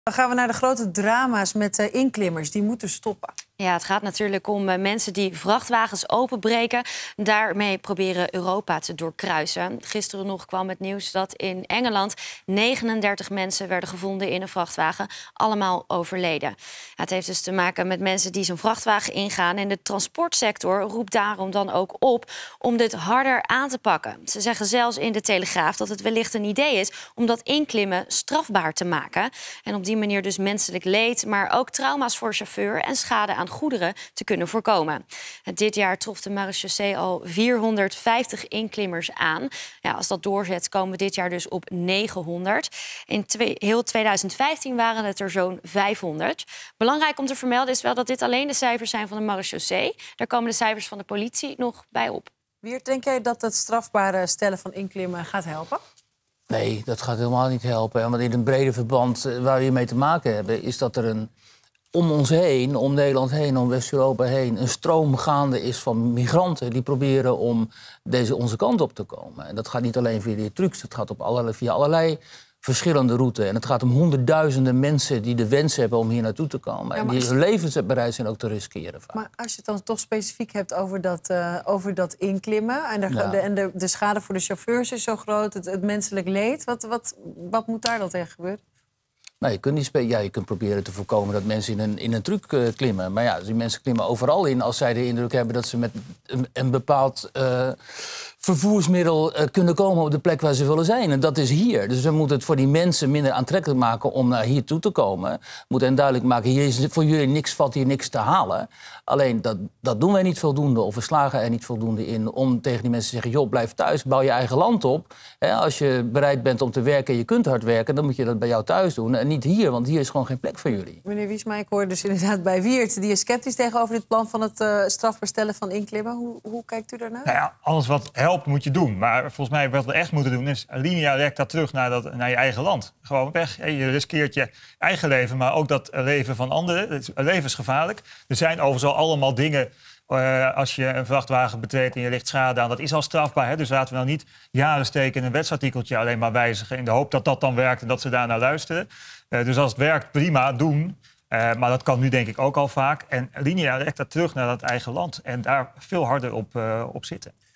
Dan gaan we naar de grote drama's met inklimmers. Die moeten stoppen. Ja, het gaat natuurlijk om mensen die vrachtwagens openbreken. Daarmee proberen Europa te doorkruisen. Gisteren nog kwam het nieuws dat in Engeland 39 mensen werden gevonden in een vrachtwagen. Allemaal overleden. Ja, het heeft dus te maken met mensen die zo'n vrachtwagen ingaan. En de transportsector roept daarom dan ook op om dit harder aan te pakken. Ze zeggen zelfs in de Telegraaf dat het wellicht een idee is om dat inklimmen strafbaar te maken. En op die manier dus menselijk leed, maar ook trauma's voor chauffeur en schade aan goederen te kunnen voorkomen. Dit jaar trof de marechaussee al 450 inklimmers aan. Ja, als dat doorzet komen we dit jaar dus op 900. In heel 2015 waren het er zo'n 500. Belangrijk om te vermelden is wel dat dit alleen de cijfers zijn van de marechaussee. Daar komen de cijfers van de politie nog bij op. Wiert, denk jij dat het strafbare stellen van inklimmen gaat helpen? Nee, dat gaat helemaal niet helpen. Want in een brede verband waar we mee te maken hebben, is dat er om ons heen, om Nederland heen, om West-Europa heen, een stroom gaande is van migranten die proberen om onze kant op te komen. En dat gaat niet alleen via die trucks, dat gaat via allerlei verschillende routes. En het gaat om honderdduizenden mensen die de wens hebben om hier naartoe te komen. Ja, en die hun levens bereid zijn ook te riskeren. Vaak. Maar als je het dan toch specifiek hebt over dat inklimmen en de schade voor de chauffeurs is zo groot, het menselijk leed, wat moet daar dan tegen gebeuren? Nou, je kunt proberen te voorkomen dat mensen in een truck klimmen. Maar ja, die mensen klimmen overal in als zij de indruk hebben dat ze met een bepaald vervoersmiddel kunnen komen op de plek waar ze willen zijn. En dat is hier. Dus we moeten het voor die mensen minder aantrekkelijk maken om naar hier toe te komen. We moeten hen duidelijk maken, hier is voor jullie valt hier niks te halen. Alleen dat doen wij niet voldoende, of we slagen er niet voldoende in om tegen die mensen te zeggen, joh, blijf thuis, bouw je eigen land op. Als je bereid bent om te werken en je kunt hard werken, dan moet je dat bij jou thuis doen. En niet hier, want hier is gewoon geen plek voor jullie. Meneer Wiersma, ik hoor dus inderdaad bij Wiert, die is sceptisch tegenover dit plan van het strafbaar stellen van inklimmen. Hoe kijkt u daarnaar? Nou ja, alles wat helpt moet je doen. Maar volgens mij wat we echt moeten doen is linea recta terug naar je eigen land. Gewoon weg. Je riskeert je eigen leven, maar ook dat leven van anderen. Het leven is gevaarlijk. Er zijn overigens al allemaal dingen. Als je een vrachtwagen betreedt en je ligt schade aan, dat is al strafbaar. Hè? Dus laten we nou niet jaren steken in een wetsartikeltje alleen maar wijzigen in de hoop dat dat dan werkt en dat ze daarnaar luisteren. Dus als het werkt, prima, doen. Maar dat kan nu denk ik ook al vaak. En linea recta terug naar dat eigen land en daar veel harder op zitten.